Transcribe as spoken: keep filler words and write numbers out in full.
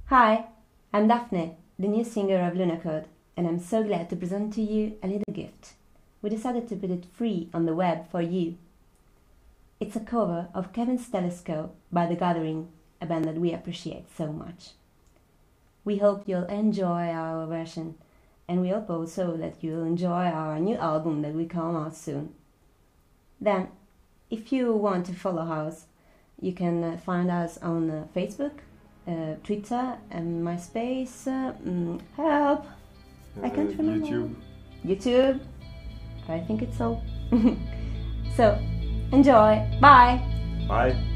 Hi, I'm Daphne, the new singer of Lunocode, and I'm so glad to present to you a little gift. We decided to put it free on the web for you. It's a cover of Kevin's Telescope by The Gathering, a band that we appreciate so much. We hope you'll enjoy our version, and we hope also that you'll enjoy our new album that will come out soon. Then, if you want to follow us, you can find us on uh, Facebook, uh, Twitter, and MySpace. Uh, mm, help! Uh, I can't remember. YouTube. YouTube. I think it's so. So, enjoy. Bye. Bye.